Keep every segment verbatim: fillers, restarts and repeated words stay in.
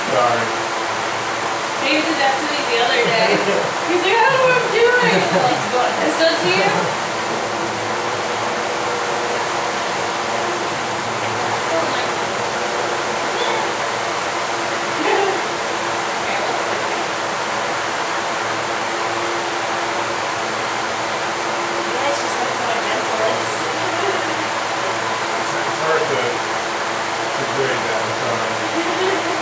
Sorry. He did that to me the other day. He's like, I don't know what I'm doing. I'm like, what, this done to you? Oh my God. Yeah, it's just like how gentle it is. It's hard to, to grade that, I'm sorry.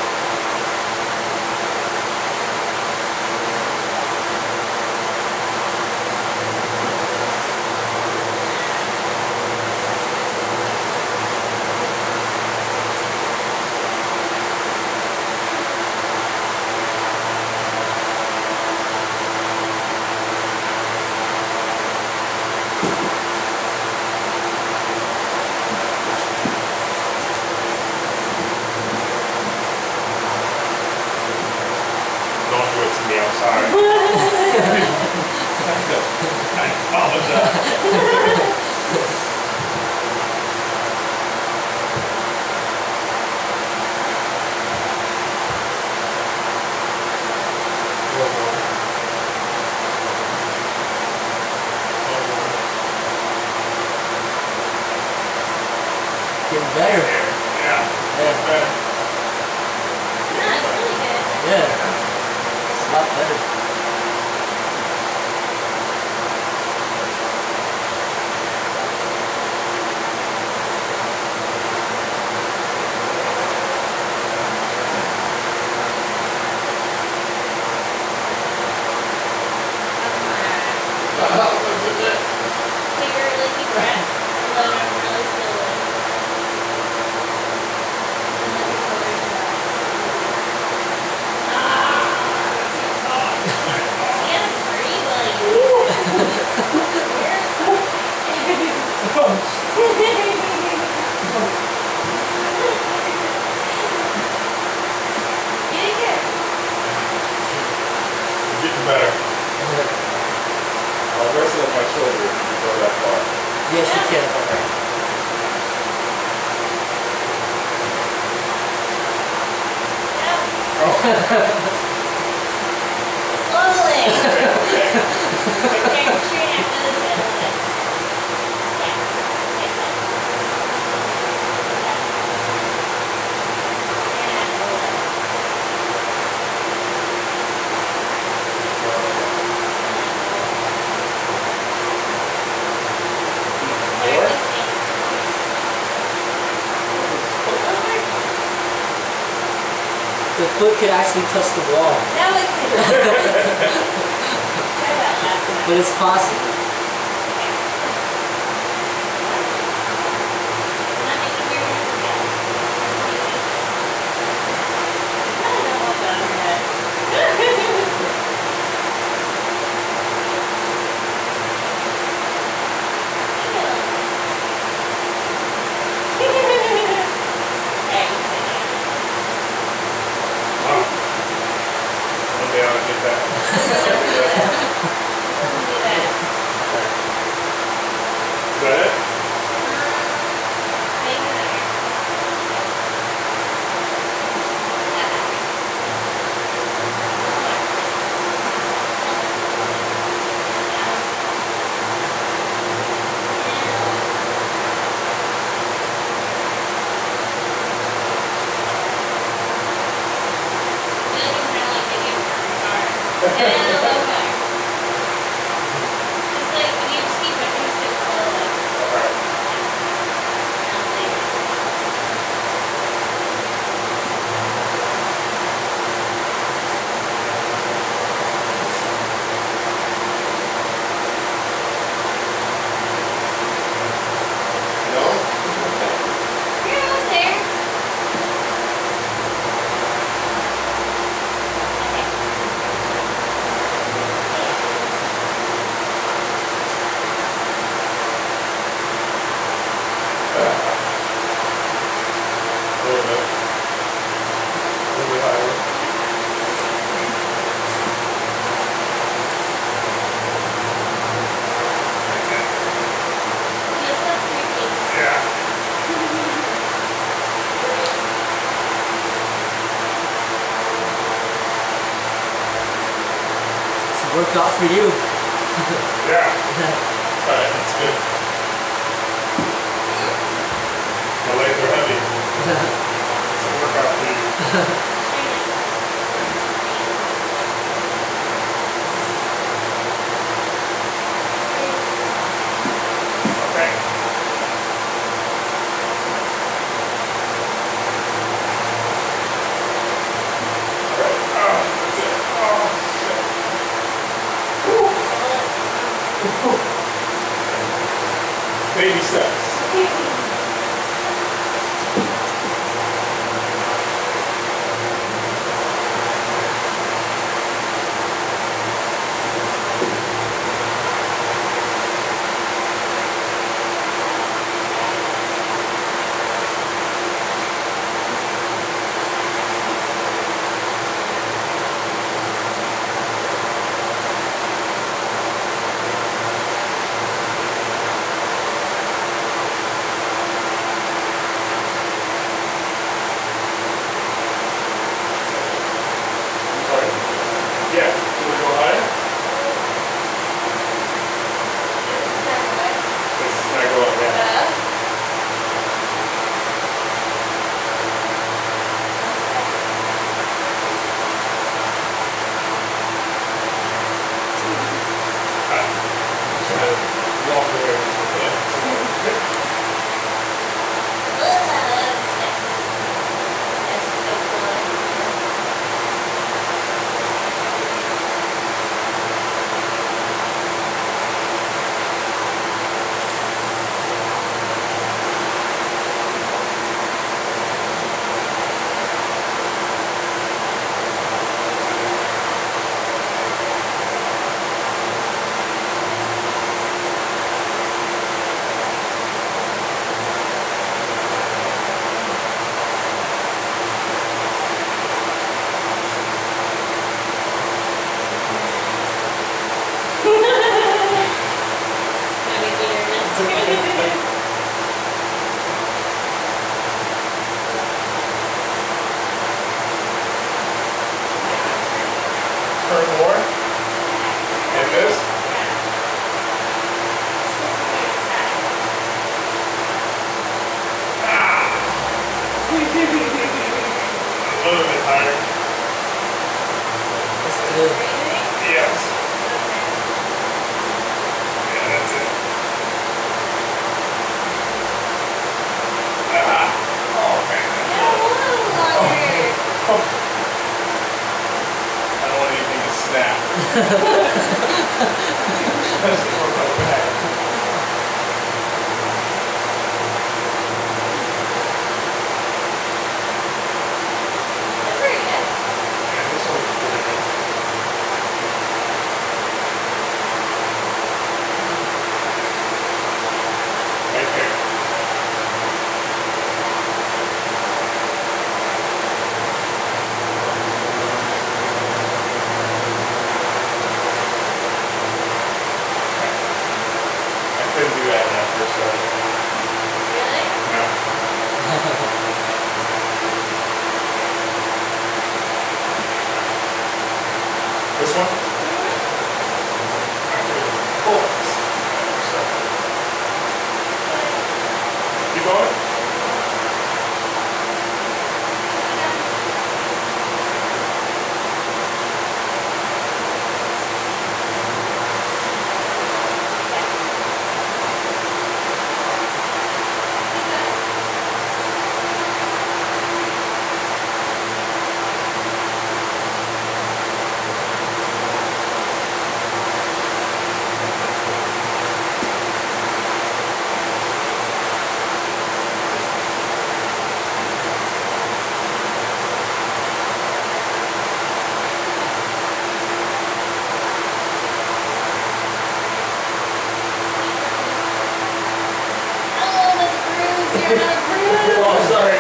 Don't do it to me, I'm sorry. I apologize. Getting better. Yeah, yeah, better. No, it's really good. Yeah. It's a lot better. Take a really deep breath. Blow it out really slowly. And let it close your eyes. Ah! You gotta breathe like Get in here. You're getting better. I'll rest it on my shoulder if you go that far. Yes, you can. Slowly. Okay, straight after this head on it. Yeah. Okay, fine. Yeah. More? The foot could actually touch the wall, Now it can. Try that last time. but it's possible. I'm not making your hands again. I don't know what's on your head. Hey, Wow. One day I'll get that. doesn't do that. Doesn't do that. worked out for you. Yeah. Alright, that's good. The legs are heavy. It's a workout for you. Okay. Alright. Oh, that's it. Oh, shit. Woo. Baby steps. Yeah, can we go higher? This is not going down. Walk away with it. Turn more. And this. Ah. A little bit higher. That's good. Yes. Yeah, that's it. Ah. Oh, man. Oh. I don't want anything to snap. Especially for my back. Yeah, this one's pretty good. Right there. I couldn't do that when I first started. No. This one? I couldn't pull it. So. Keep going? Oh, sorry.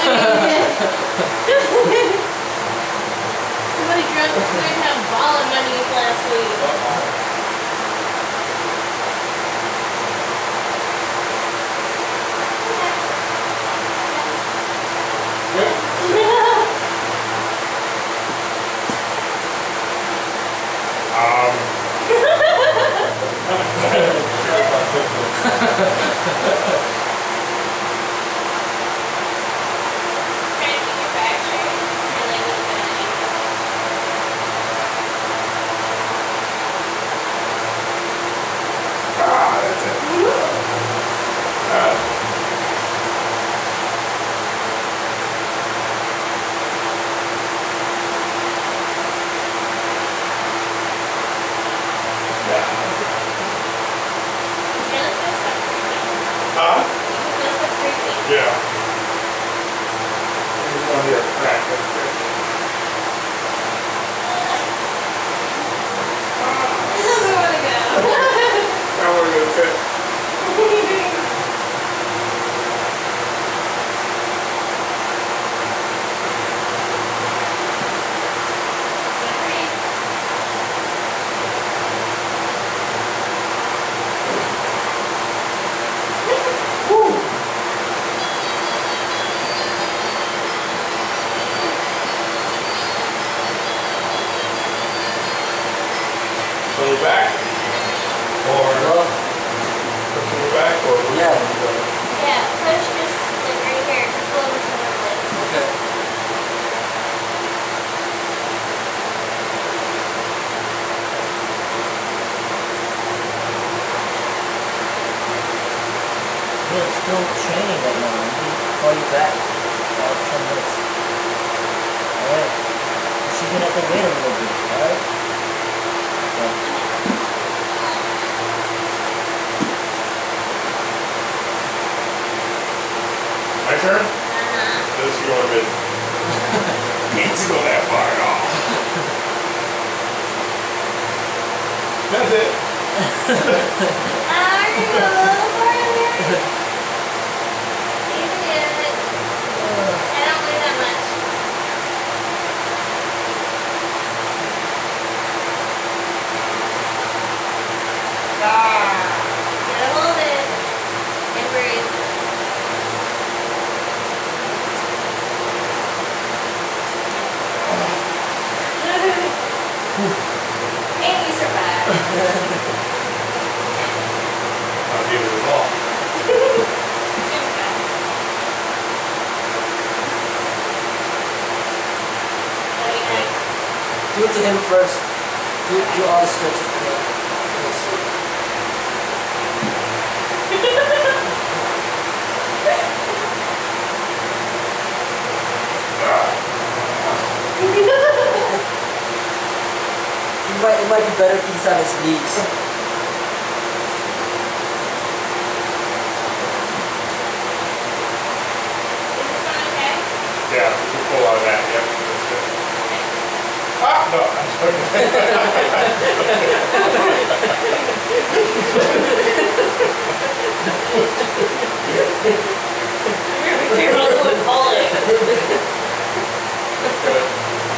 Somebody drunk was going to have ball of money last week. Um, call you back. About ten minutes. Alright. She's gonna have to wait a little bit, alright? Yeah. My turn? Uh-huh. This is your bit. Needs to go that far at all. That's it. Are you a little farther? You did it. I don't weigh that much. Ah. Gotta hold it and breathe. And you survived. I'll give it a ball. Do it to him first. Do, do all the stretches to him. Let's see. It might, it might be better if he's on his knees. Yeah, we can pull out of that. Yep, that's good. Ah, no, I'm joking. You're all going falling. Good.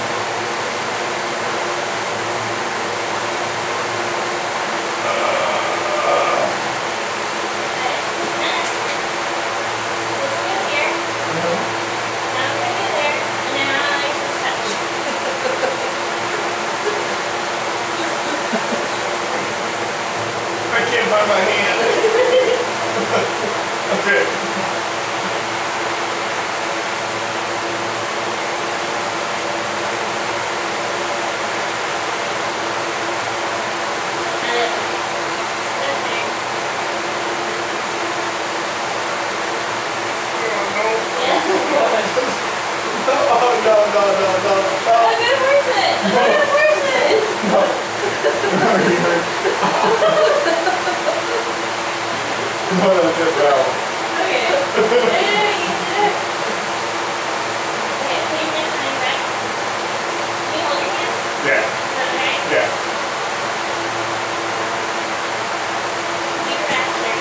I can't find my hand. Okay. Oh no, no, no, no, no. I'm gonna force it. I'm gonna force it. No. No, you hurt. No, no, get well. Okay. No, no, no, you sit up. Okay, put your hands behind your back. Can you hold your hands? Yeah, Is that okay? yeah. Keep your back straight.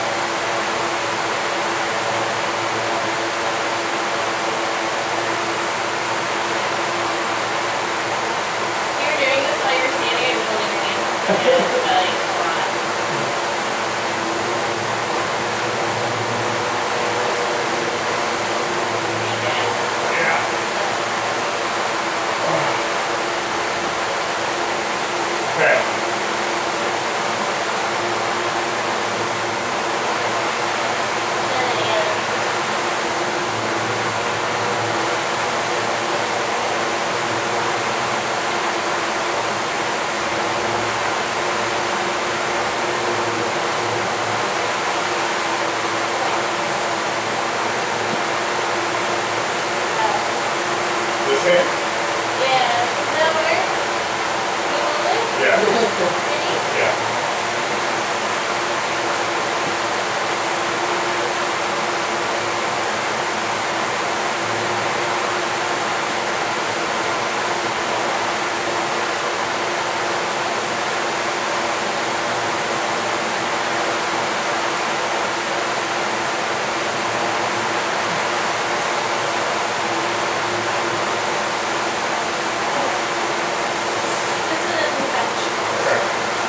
You're doing this while you're standing and holding your hands. Yeah, like a lot. Yeah. Okay. This hand? Yeah, does that work? You hold it? Yeah. Ready? Yeah. This is a new batch. Okay.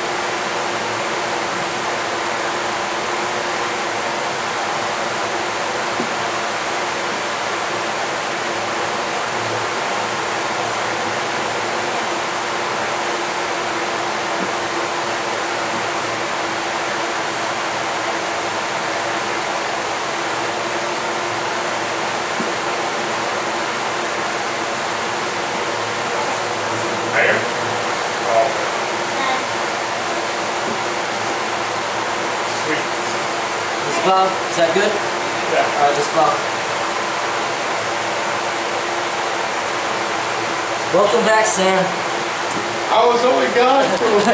Higher? Oh, sweet. This bomb, is that good? Yeah. Alright, this bomb. Welcome back, Sam. I was only gone for